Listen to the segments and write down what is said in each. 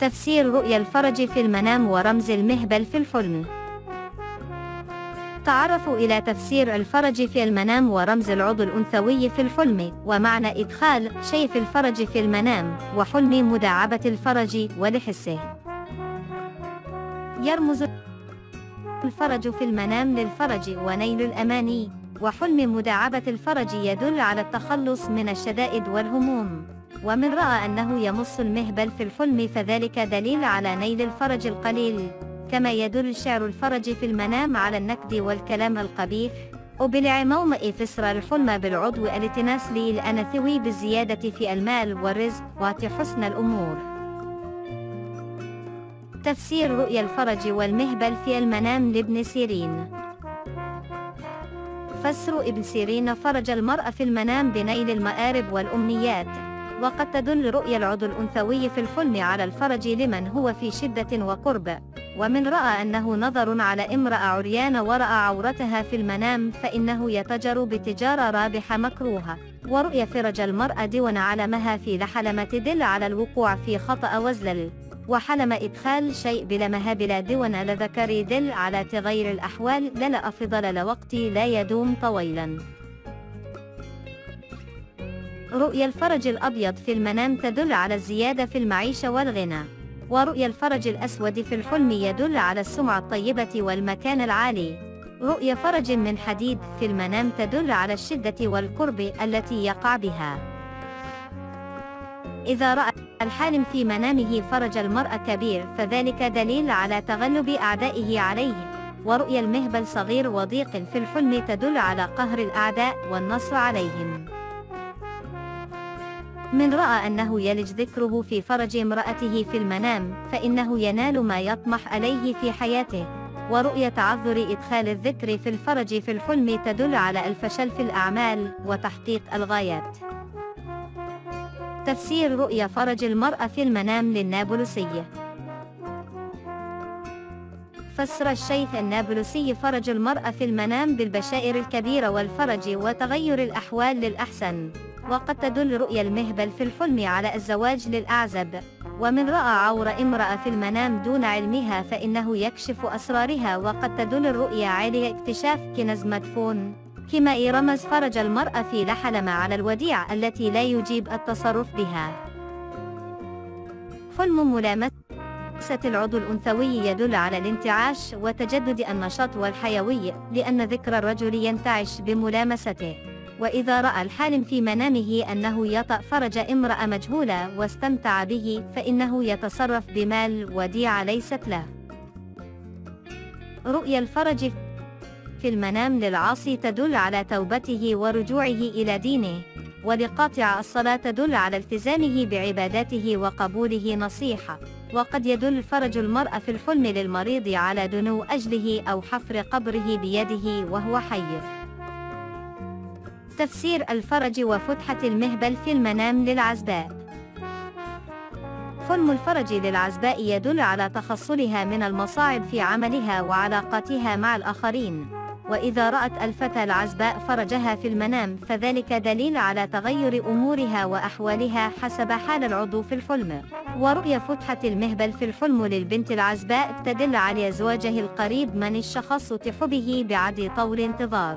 تفسير رؤيا الفرج في المنام ورمز المهبل في الحلم. تعرفوا إلى تفسير الفرج في المنام ورمز العضو الأنثوي في الحلم، ومعنى إدخال شيء في الفرج في المنام، وحلم مداعبة الفرج ولحسه. يرمز الفرج في المنام للفرج ونيل الأماني، وحلم مداعبة الفرج يدل على التخلص من الشدائد والهموم. ومن رأى أنه يمص المهبل في الحلم فذلك دليل على نيل الفرج القليل، كما يدل شعر الفرج في المنام على النكد والكلام القبيح. وبلع مومئ فسر الحلم بالعضو التناسلي الأنثوي بالزيادة في المال والرزق وحسن الأمور. تفسير رؤيا الفرج والمهبل في المنام لابن سيرين. فسر ابن سيرين فرج المرأة في المنام بنيل المآرب والأمنيات. وقد تدل رؤيا العضو الأنثوي في الحلم على الفرج لمن هو في شدة وقرب. ومن رأى أنه نظر على امرأة عريانة ورأى عورتها في المنام فإنه يتجر بتجارة رابحة مكروهة. ورؤيا فرج المرأة دون علمها في لحلم تدل على الوقوع في خطأ وزلل. وحلم إدخال شيء بلمها بلا دون لذكر يدل على تغير الأحوال للا أفضل لوقت لا يدوم طويلا. رؤيا الفرج الأبيض في المنام تدل على الزيادة في المعيشة والغنى. ورؤيا الفرج الأسود في الحلم يدل على السمعة الطيبة والمكان العالي. رؤيا فرج من حديد في المنام تدل على الشدة والقرب التي يقع بها. إذا رأى الحالم في منامه فرج المرأة كبير فذلك دليل على تغلب أعدائه عليه. ورؤيا المهبل صغير وضيق في الحلم تدل على قهر الأعداء والنصر عليهم. من رأى أنه يلج ذكره في فرج امرأته في المنام فإنه ينال ما يطمح إليه في حياته. ورؤيا تعذر إدخال الذكر في الفرج في الحلم تدل على الفشل في الأعمال وتحقيق الغايات. تفسير رؤيا فرج المرأة في المنام للنابلسي. فسر الشيخ النابلسي فرج المرأة في المنام بالبشائر الكبيرة والفرج وتغير الأحوال للأحسن. وقد تدل رؤيا المهبل في الحلم على الزواج للأعزب. ومن رأى عور امرأة في المنام دون علمها فإنه يكشف أسرارها. وقد تدل الرؤيا على اكتشاف كنز مدفون. كما رمز فرج المرأة في لحلم على الوديعة التي لا يجيب التصرف بها. حلم ملامسة العضو الأنثوي يدل على الانتعاش وتجدد النشاط والحيوية، لأن ذكر الرجل ينتعش بملامسته. وإذا رأى الحالم في منامه أنه يطأ فرج امرأة مجهولة واستمتع به فإنه يتصرف بمال وديعة ليست له. رؤيا الفرج في المنام للعاصي تدل على توبته ورجوعه إلى دينه. ولقاطع الصلاة تدل على التزامه بعباداته وقبوله نصيحة. وقد يدل فرج المرأة في الحلم للمريض على دنو أجله أو حفر قبره بيده وهو حي. تفسير الفرج وفتحة المهبل في المنام للعزباء. حلم الفرج للعزباء يدل على تخصلها من المصاعب في عملها وعلاقاتها مع الآخرين. وإذا رأت الفتاة العزباء فرجها في المنام فذلك دليل على تغير أمورها وأحوالها حسب حال العضو في الحلم. ورؤيا فتحة المهبل في الحلم للبنت العزباء تدل على زواجه القريب من الشخص تحبه بعد طول انتظار.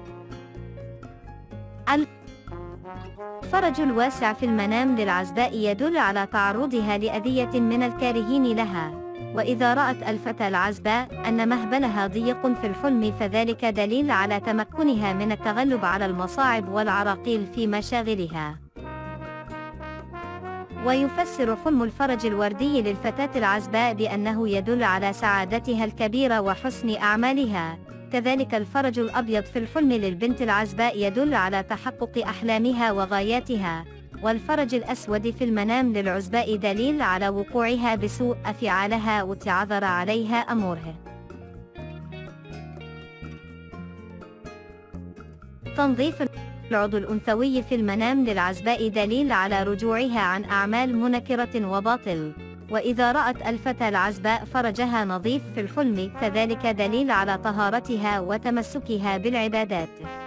الفرج الواسع في المنام للعزباء يدل على تعرضها لأذية من الكارهين لها. وإذا رأت الفتاة العزباء أن مهبلها ضيق في الحلم فذلك دليل على تمكنها من التغلب على المصاعب والعراقيل في مشاغلها. ويفسر حلم الفرج الوردي للفتاة العزباء بأنه يدل على سعادتها الكبيرة وحسن أعمالها. كذلك الفرج الأبيض في الحلم للبنت العزباء يدل على تحقق أحلامها وغاياتها. والفرج الأسود في المنام للعزباء دليل على وقوعها بسوء أفعالها وتعذر عليها أمورها. تنظيف العضو الأنثوي في المنام للعزباء دليل على رجوعها عن أعمال منكرة وباطل. وإذا رأت الفتاة العزباء فرجها نظيف في الحلم فذلك دليل على طهارتها وتمسكها بالعبادات.